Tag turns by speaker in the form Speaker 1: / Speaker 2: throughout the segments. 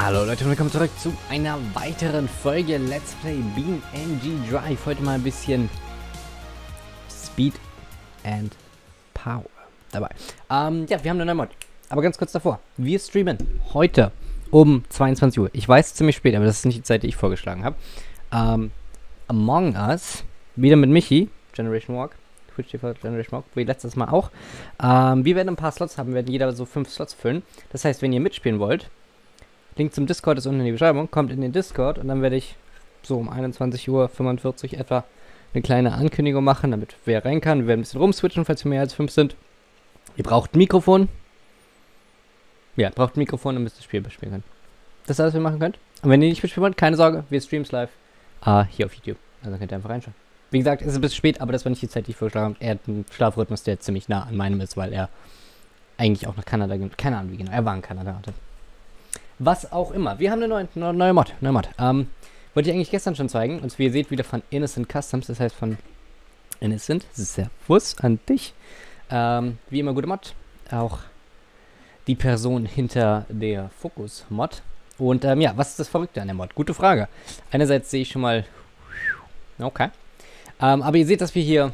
Speaker 1: Hallo Leute und willkommen zurück zu einer weiteren Folge Let's Play BeamNG Drive. Heute mal ein bisschen Speed and Power dabei. Ja, wir haben eine neue Mod. Aber ganz kurz davor. Wir streamen heute um 22 Uhr. Ich weiß, ziemlich spät, aber das ist nicht die Zeit, die ich vorgeschlagen habe. Among Us. Wieder mit Michi. Generation Walk. Twitch TV Generation Walk. Wie letztes Mal auch. Wir werden ein paar Slots haben. Wir werden jeder so 5 Slots füllen. Das heißt, wenn ihr mitspielen wollt, Link zum Discord ist unten in die Beschreibung. Kommt in den Discord und dann werde ich so um 21:45 Uhr etwa eine kleine Ankündigung machen, damit wer rein kann. Wir werden ein bisschen rumswitchen, falls wir mehr als 5 sind. Ihr braucht ein Mikrofon. Ja, braucht ein Mikrofon, damit ihr das Spiel bespielen könnt. Das ist alles, was ihr machen könnt. Und wenn ihr nicht mitspielen wollt, keine Sorge, wir streamen live hier auf YouTube. Also könnt ihr einfach reinschauen. Wie gesagt, es ist ein bisschen spät, aber das war nicht die Zeit, die ich vorgeschlagen habe. Er hat einen Schlafrhythmus, der ziemlich nah an meinem ist, weil er eigentlich auch nach Kanada geht. Keine Ahnung wie genau. Er war in Kanada. Was auch immer. Wir haben eine neue Mod. Wollte ich eigentlich gestern schon zeigen. Und wie ihr seht, wieder von Innocent Customs. Das heißt von Innocent. Servus an dich. Wie immer gute Mod. Auch die Person hinter der Focus-Mod. Und ja, was ist das Verrückte an der Mod? Gute Frage. Einerseits sehe ich schon mal... Okay. Aber ihr seht, dass wir hier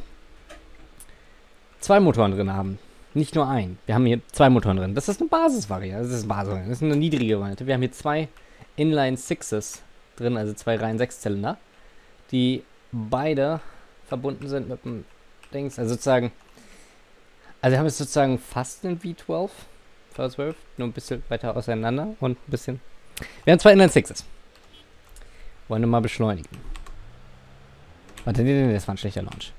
Speaker 1: 2 Motoren drin haben. Nicht nur ein. Wir haben hier 2 Motoren drin. Das ist eine Basisvariante. Das ist eine niedrige Variante. Wir haben hier 2 Inline Sixes drin, also 2 Reihen 6-Zylinder, die beide verbunden sind mit dem Dings. Also sozusagen. Also wir haben jetzt sozusagen fast einen V12, V12, nur ein bisschen weiter auseinander und ein bisschen. Wir haben 2 Inline Sixes. Wollen wir mal beschleunigen. Warte, nee, das war ein schlechter Launch.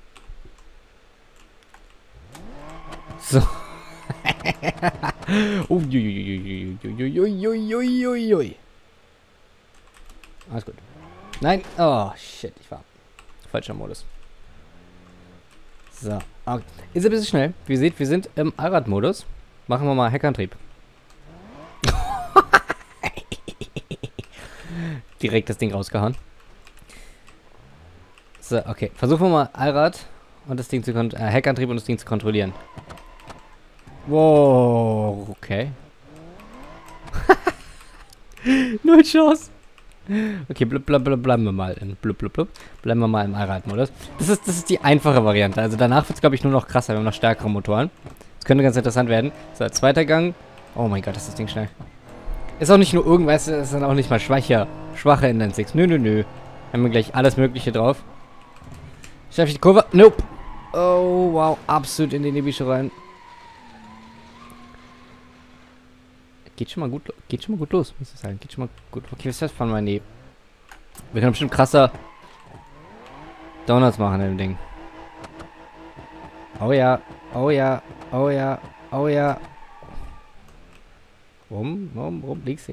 Speaker 1: So. Uiuiuiuiuiuiuiuiui. Alles gut. Nein. Oh, shit. Ich war falscher Modus. So. Okay. Ist ein bisschen schnell. Wie ihr seht, wir sind im Allradmodus. Machen wir mal Heckantrieb. Direkt das Ding rausgehauen. So, okay. Versuchen wir mal Allrad und das Ding zu Heckantrieb und das Ding zu kontrollieren. Wow, okay. Null Chance. Okay, bleiben wir mal in bleiben wir mal im Allradmodus. Das ist die einfache Variante. Also danach wird es, glaube ich, nur noch krasser. Wir haben noch stärkere Motoren. Das könnte ganz interessant werden. So, zweiter Gang. Oh mein Gott, ist das Ding schnell. Ist auch nicht nur irgendwas, ist dann auch nicht mal schwache Inline Six. Nö. Haben wir gleich alles Mögliche drauf. Schaffe ich die Kurve? Nope. Oh, wow. Absolut in die Nische rein. Geht schon mal gut los, muss ich sagen. Geht schon mal gut. Okay, was ist das von meinem Nee? Wir können bestimmt krasser Donuts machen in dem Ding. Oh ja. Rum. Links.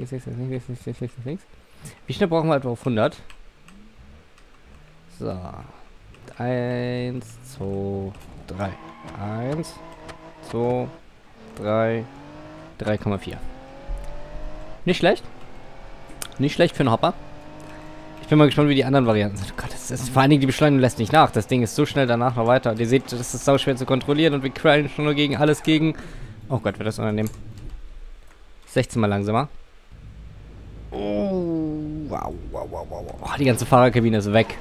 Speaker 1: Wie schnell brauchen wir etwa auf 100? So. 1, 2, 3. 1, 2, 3, 3,4. Nicht schlecht. Nicht schlecht für einen Hopper. Ich bin mal gespannt, wie die anderen Varianten sind. Oh Gott, das ist vor allen Dingen, die Beschleunigung lässt nicht nach. Das Ding ist so schnell danach noch weiter. Und ihr seht, das ist sau schwer zu kontrollieren und wir krallen schon nur gegen alles gegen. Oh Gott, wird das unangenehm. 16 mal langsamer. Oh, wow. Oh, die ganze Fahrerkabine ist weg.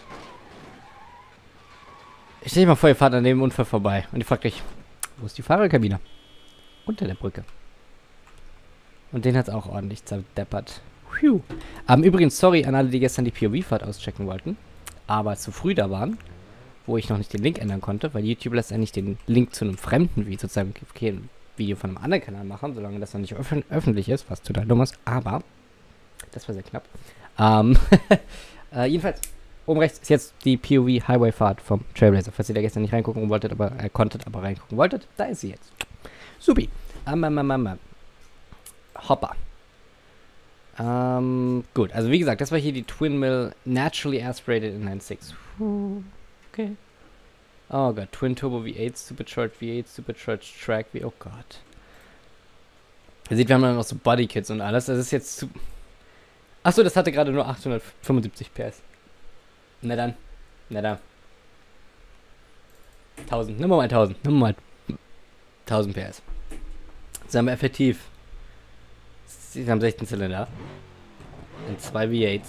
Speaker 1: Ich stell dir mal vor, ihr fahrt an dem Unfall vorbei. Und ihr fragt euch, wo ist die Fahrerkabine? Unter der Brücke. Und den hat es auch ordentlich zerdeppert. Übrigens, sorry an alle, die gestern die POV-Fahrt auschecken wollten, aber zu früh da waren, wo ich noch nicht den Link ändern konnte, weil YouTube lässt ja nicht den Link zu einem fremden Video, sozusagen ein Video von einem anderen Kanal machen, solange das noch nicht öffentlich ist, was total dumm ist, aber das war sehr knapp. Jedenfalls, oben rechts ist jetzt die POV-Highway-Fahrt vom Trailblazer, falls ihr da gestern nicht reingucken wolltet, aber konntet, aber reingucken wolltet, da ist sie jetzt. Supi. Hopper. Gut, also wie gesagt, das war hier die Twin Mill Naturally Aspirated Inline Six. Okay. Oh Gott, Twin Turbo V8, Supercharged Track, oh Gott. Ihr seht, wir haben dann noch so Bodykits und alles, das ist jetzt zu... Achso, das hatte gerade nur 875 PS. Na dann. 1000, nimm mal 1000 PS. Das haben wir effektiv. Wir haben 16 Zylinder. In 2 V8s.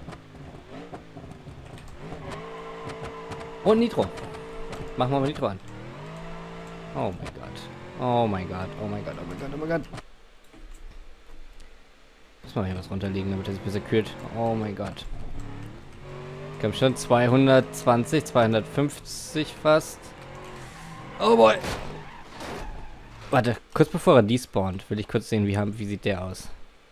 Speaker 1: Und Nitro. Machen wir mal Nitro an. Oh mein Gott. Oh mein Gott. Oh mein Gott. Oh mein Gott. Oh mein Gott. Muss mal hier was runterlegen, damit er sich besser kühlt. Oh mein Gott. Komm schon. 220, 250 fast. Oh boy. Warte, kurz bevor er despawnt, will ich kurz sehen, wie sieht der aus.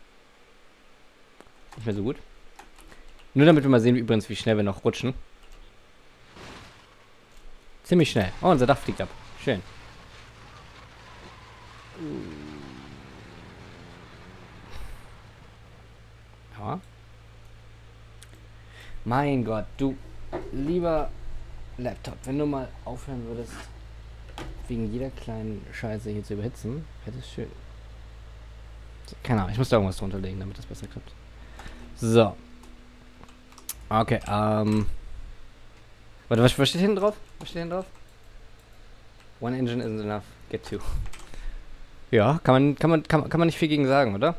Speaker 1: Nicht mehr so gut. Nur damit wir mal sehen, übrigens, wie schnell wir noch rutschen. Ziemlich schnell. Oh, unser Dach fliegt ab. Schön. Ja. Mein Gott, du lieber Laptop, wenn du mal aufhören würdest, wegen jeder kleinen Scheiße hier zu überhitzen, wäre das schön. So, keine Ahnung, ich muss da irgendwas drunter legen, damit das besser klappt. So. Okay, warte, was steht hinten drauf? Was steht hinten drauf? One engine isn't enough. Get two. Ja, kann man nicht viel gegen sagen, oder?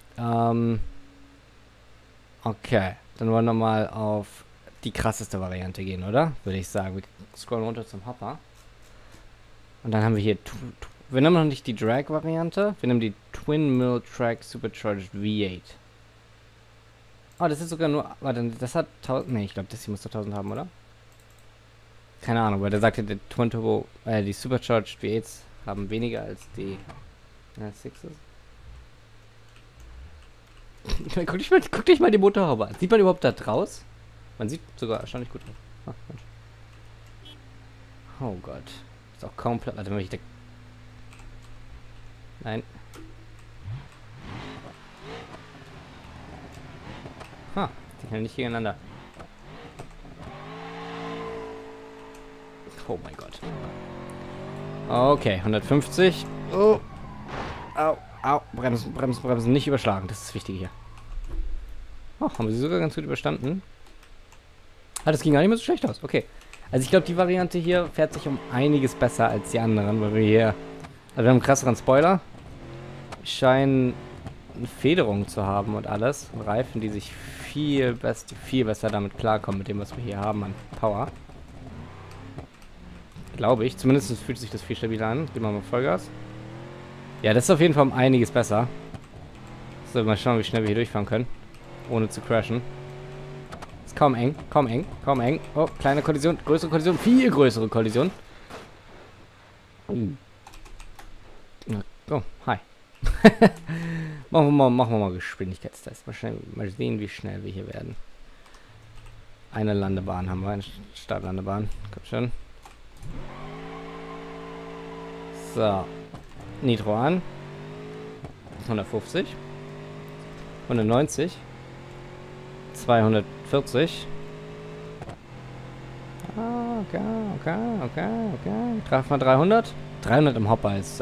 Speaker 1: Okay, dann wollen wir mal auf die krasseste Variante gehen, oder? Würde ich sagen. Wir scrollen runter zum Hopper. Und dann haben wir hier... Wir nehmen noch nicht die Drag-Variante. Wir nehmen die Twin Mill Track Supercharged V8. Oh, das ist sogar nur... Warte, das hat 1000... Ne, ich glaube, das hier muss doch 1000 haben, oder? Keine Ahnung, weil der sagte, der Twin Turbo... die Supercharged V8s haben weniger als die... Sixes. guck dich mal die Motorhaube an. Sieht man überhaupt da draus? Man sieht sogar erstaunlich gut aus. Oh Gott. Ist auch kaum Platz. Warte mal, ich denke. Nein. Ha, die können nicht gegeneinander. Oh mein Gott. Okay, 150. Oh. Au, au. Bremsen, bremsen, bremsen. Nicht überschlagen. Das ist das Wichtige hier. Oh, haben wir sie sogar ganz gut überstanden. Ah, das ging gar nicht mehr so schlecht aus. Okay. Also ich glaube, die Variante hier fährt sich um einiges besser als die anderen, weil wir hier... Also wir haben einen krasseren Spoiler. Wir scheinen eine Federung zu haben und alles. Und Reifen, die sich viel besser damit klarkommen, mit dem, was wir hier haben an Power. Glaube ich. Zumindest fühlt sich das viel stabiler an. Gehen wir mal Vollgas. Ja, das ist auf jeden Fall um einiges besser. So, mal schauen, wie schnell wir hier durchfahren können. Ohne zu crashen. Ist kaum eng, kaum eng, kaum eng. Oh, kleine Kollision, größere Kollision, viel größere Kollision. Oh, hi. machen wir mal Geschwindigkeitstest. Mal sehen, wie schnell wir hier werden. Eine Landebahn haben wir, eine Startlandebahn. Kommt schon. So. Nitro an. 150. 190. 240. Okay. Traf mal 300. 300 im Hopper ist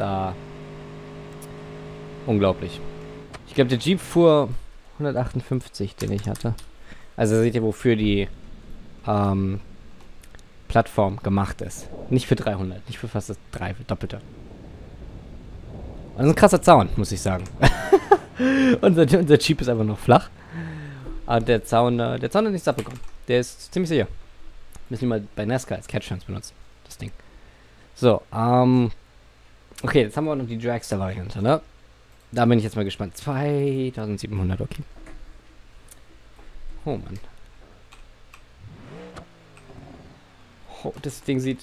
Speaker 1: unglaublich. Ich glaube, der Jeep fuhr 158, den ich hatte. Also seht ihr, wofür die Plattform gemacht ist. Nicht für 300, nicht für fast das Doppelte. Das ist ein krasser Zaun, muss ich sagen. unser Jeep ist einfach noch flach. Aber der Zaun hat nichts abbekommen. Der ist ziemlich sicher. Müssen wir mal bei NASCAR als Catchchance benutzen. Das Ding. So, okay, jetzt haben wir auch noch die Dragster-Variante, ne? Da bin ich jetzt mal gespannt. 2700, okay. Oh, Mann. Oh, das Ding sieht...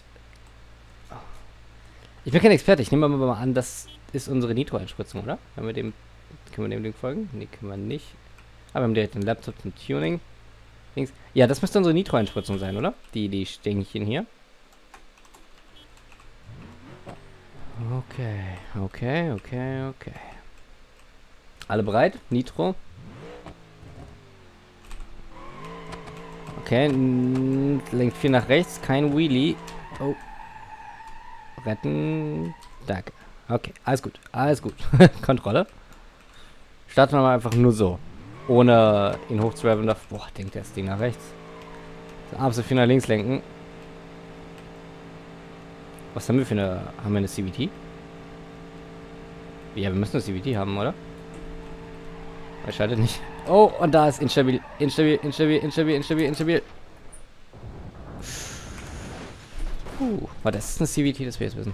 Speaker 1: Ich bin kein Experte, ich nehme mal an, das ist unsere Nitro-Einspritzung, oder? Können wir dem Ding folgen? Ne, können wir nicht. Aber wir haben direkt den Laptop zum Tuning. Dings. Ja, das müsste unsere Nitro-Einspritzung sein, oder? Die Stängchen hier. Okay. Alle bereit? Nitro. Okay, lenkt viel nach rechts, kein Wheelie. Oh. Retten. Danke. Okay, alles gut. Kontrolle. Starten wir mal einfach nur so. Ohne ihn hochzureven. Boah, denkt das Ding nach rechts. So, absolut viel nach links lenken. Was haben wir für eine... Haben wir eine CVT? Ja, wir müssen eine CVT haben, oder? Er schaltet nicht. Oh, und da ist instabil. Instabil, instabil, instabil, instabil, instabil. Warte, das ist eine CVT, das wir jetzt wissen.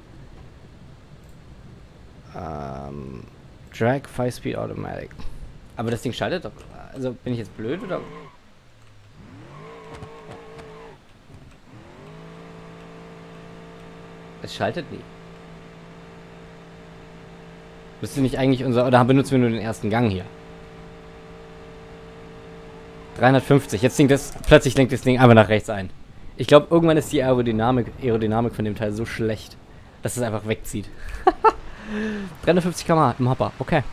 Speaker 1: Drag 5 Speed Automatic. Aber das Ding schaltet doch. Also bin ich jetzt blöd oder? Es schaltet nie. Müsste nicht eigentlich unser... Oder benutzen wir nur den ersten Gang hier? 350. Jetzt denkt das... Plötzlich lenkt das Ding einfach nach rechts ein. Ich glaube, irgendwann ist die Aerodynamik von dem Teil so schlecht, dass es einfach wegzieht. 350 km/h im Hopper. Okay.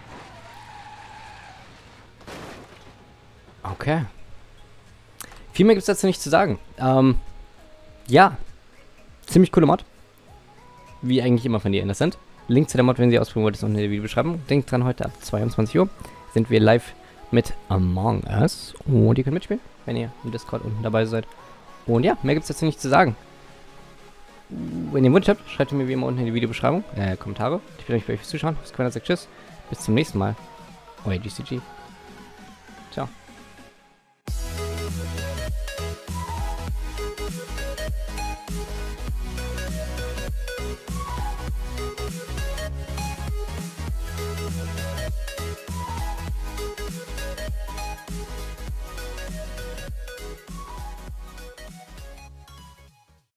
Speaker 1: Okay. Viel mehr gibt es dazu nicht zu sagen. Ja. Ziemlich coole Mod. Wie eigentlich immer von dir Innocent. Link zu der Mod, wenn Sie ausprobieren wollt, ist unten in der Videobeschreibung. Denkt dran, heute ab 22 Uhr sind wir live mit Among Us. Und ihr könnt mitspielen, wenn ihr im Discord unten dabei seid. Und ja, mehr gibt es dazu nicht zu sagen. Wenn ihr Wunsch habt, schreibt mir wie immer unten in die Videobeschreibung. Kommentare. Ich bedanke mich bei euch fürs Zuschauen. Bis dann, sagt tschüss. Bis zum nächsten Mal. Euer GCG. Ciao.